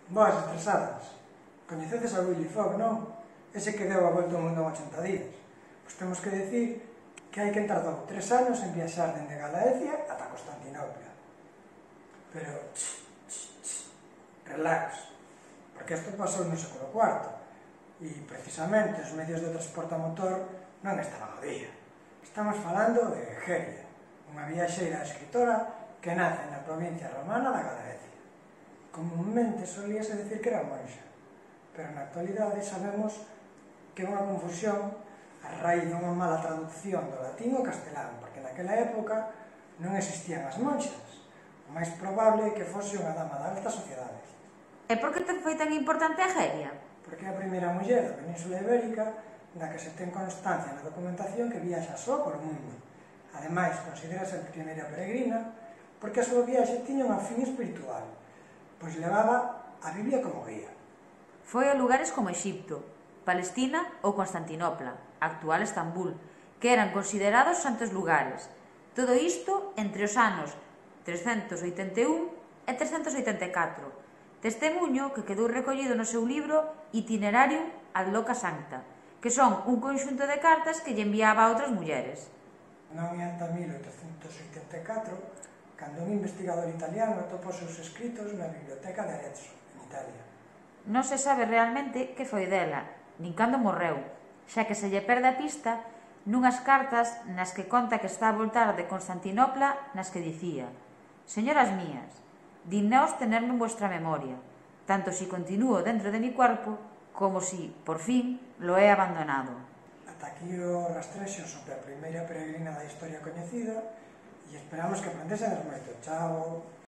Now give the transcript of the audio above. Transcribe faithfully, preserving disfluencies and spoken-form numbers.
Boas estresadas. Coñecedes a Willy Fogg, non? Ese que deu a volta ao mundo en ochenta días. Pois temos que decir que hai quen tardou tres anos en viaxar dende Galaecia ata Constantinopla. Pero, ch, ch, ch, relax, porque isto pasou no século cuarto, e precisamente os medios de transporte a motor non estaban ao día. Estamos falando de Egeria, unha viaxeira escritora que nace na provincia romana da Galaecia. Comúnmente solíase decir que era monxa, pero na actualidade sabemos que é unha confusión a raíz dunha mala traducción do latín ao castelán, porque naquela época non existían as monxas. O máis probable é que fose unha dama da alta sociedade. E por que te foi tan importante Egeria? Porque é a primeira muller da Península Ibérica da que se ten constancia na documentación que viaxa só por o mundo. Ademais, considérase a primeira peregrina porque a súa viaxe tiña unha fin espiritual, pois levaba a Biblia como guía. Foi a lugares como Exipto, Palestina ou Constantinopla, actual Estambul, que eran considerados santos lugares. Todo isto entre os anos trescentos oitenta e un e trescentos oitenta e catro, testemuño que quedou recollido no seu libro Itinerarium ad loca sancta, que son un conxunto de cartas que lle enviaba a outras mulleres. Non é ata mil oitocentos oitenta e catro cando un investigador italiano atopou os seus escritos na biblioteca de Arezzo, en Italia. Non se sabe realmente que foi dela, nin cando morreu, xa que se lle perde a pista nunhas cartas nas que conta que está a voltar de Constantinopla, nas que dicía: «Señoras mías, dignaos tenerme en vuestra memoria, tanto si continúo dentro de mi cuerpo, como si, por fin, lo he abandonado». Ata aquí o rastrexo sobre a primeira peregrina da historia coñecida, e esperamos que aprendesedes moito. Chao!